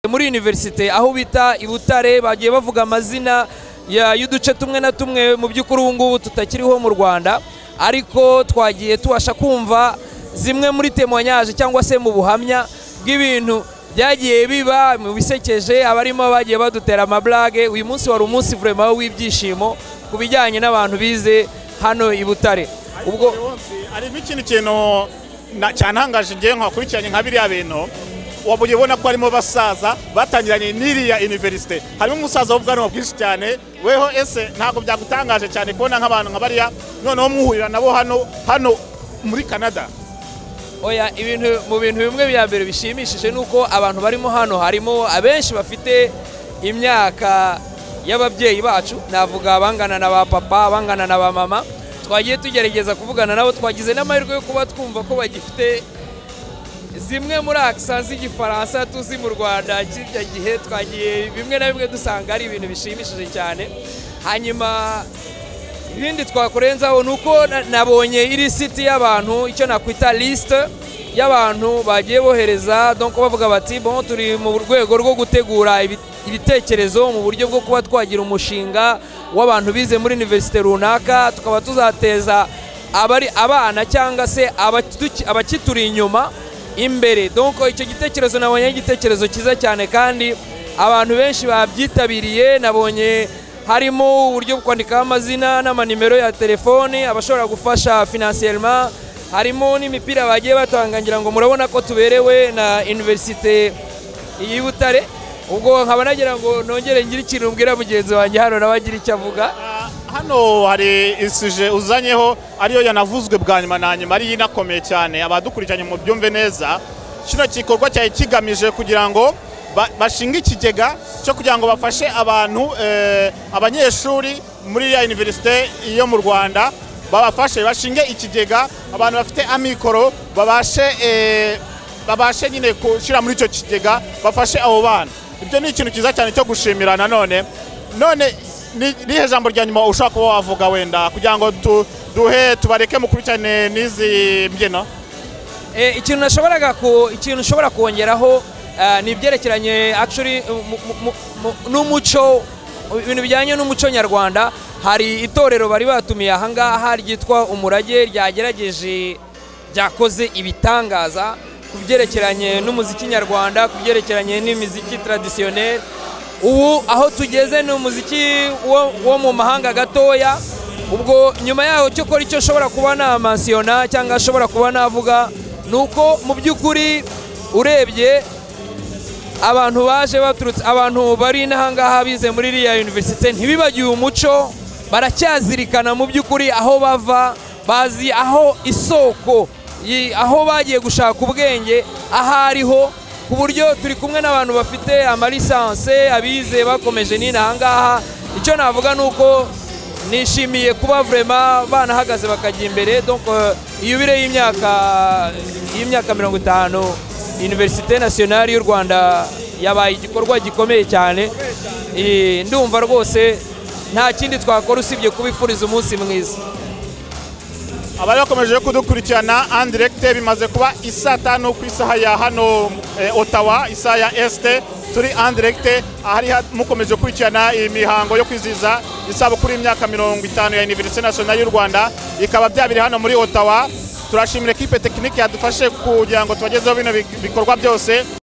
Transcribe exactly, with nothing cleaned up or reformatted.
muri universite aho bita i Butare bagiye bavuga amazina ya y'uduce tumwe na tumwe mu by'ukuri ubu ngubu tutakiriho mu Rwanda, ariko twagiye tubasha kumva zimwe muri témoignage cyangwa se mu buhamya bw'ibintu byagiye biba mu bisekeje, abarimo bagiye badutera amablage. Uyu munsi wari umunsi vraiment w'ibyishimo ku bijyanye n'abantu bize hano i Butare. Ubwo ari n'ikindi kintu cyantangaje ngiye nkakurikiranye nka biriya bintu, wabuye ubona ko harimo basaza batangiranye n'iriya universite, harimo umusaza w'ubwanwa bwinshi cyane. Weho ese ntabwo byagutangaje cyane kubona nk'abantu nka bariya noneho muhurira nabo hano hano muri Canada? Oya, ibintu mu bintu bimwe bya mbere bishimishije nuko abantu barimo hano harimo abenshi bafite imyaka y'ababyeyi bacu, navuga bangana na ba papa, bangana na ba mama. Twagiye tugerageza kuvugana nabo, twagize n'amahirwe yo kuba twumva ko bagifite zimwe muri accent z'igifaransa tuzi mu Rwanda kirya gihe. Twagiye bimwe na bimwe dusanga ari ibintu bishimishije cyane. Hanyuma ibindi twakorenzaho nuko nabonye iri site y'abantu, icyo nakwita liste y'abantu bagiye bohereza, donc bavuga bati bon turi mu rwego rwo gutegura ibitekerezo mu buryo bwo kuba twagira umushinga w'abantu bize muri universite runaka, tukaba tuzateza abari abana cyangwa se abakituri inyuma imbere. Donc icyo gitekerezo nabonye igitekerezo cyiza cyane kandi abantu benshi babyitabiriye. Nabonye harimo uburyo bwo kwandikaho amazina n'amanimero ya telefone abashobora gufasha financièrement, harimo n'imipira bagiye batanga, ngira ngo murabona ko tuberewe na universite y'i Butare. Ubwo nkaba nagira ngo nongere ngira ikintu mbwira mugenzi wanjye hano nabagira icyo avuga. Hano hari isuje uzanyeho ariyo yanavuzwe bwa nyuma na nyuma, ari inakomeye cyane, abadukurikiranye mu byumve neza. Kino gikorwa cyari kigamije kugira ngo bashinga ikigega cyo kugira ngo bafashe abantu abanyeshuri muri ya universite yo mu Rwanda, babafashe bashinge ikigega abantu bafite amikoro babashe babashe nyine kushira muri icyo kigega bafashe abo bana. Ibyo ni ikintu cyiza cyane cyo gushimira. Nanone none nihe jambo rya nyuma ushaka kuba wavuga wenda kugira ngo duhe tubareke mukurikirane n'izi mbyino? Eh, ikintu nashoboraga ku ikintu ushobora kongeraho ni ibyerekeranye actually n'umuco, ibintu bijyanye n'umuco nyarwanda. Hari itorero bari batumiye aha ngaha ryitwa Umurage, ryagerageje ryakoze ibitangaza ku byerekeranye n'umuziki nyarwanda, ku byerekeranye n'imiziki traditionnel. Ubu aho tugeze ni umuziki wo mu mahanga gatoya. Ubwo nyuma yaho cyo kora icyo shobora kuba na mensiona cyangwa ashobora kuba navuga nuko mu by'ukuri urebye abantu baje baturutse, abantu bari n'ahangaha bize muri iriya universite ntibibagiwe umuco, baracyazirikana mu by'ukuri aho bava, bazi aho isoko, aho bagiye gushaka ubwenge ahariho, ku buryo turi kumwe n'abantu bafite amalisanse, abize bakomeje n'inahangaha. Icyo navuga nuko nishimiye kuba vraiment banahagaze bakajya imbere. Donc yubire y'imyaka y'imyaka mirongo itanu Université Nationale y'u Rwanda yabaye igikorwa gikomeye cyane. Ndumva rwose nta kindi twakora usibye kubifuriza umunsi mwiza. Abari bakomeje kudukurikirana en direct, bimaze kuba isa tanu ku isaha ya hano Ottawa, isaha ya Este. Turi en direct ahari mukomeje kurikirana imihango yo kwiziza isabukuru y'imyaka mirongo itanu ya Université Nationale y'u Rwanda, ikaba byabiri hano muri Ottawa. Turashimira equipe technique yadufashe kugira ngo tubagezeho bino bikorwa byose.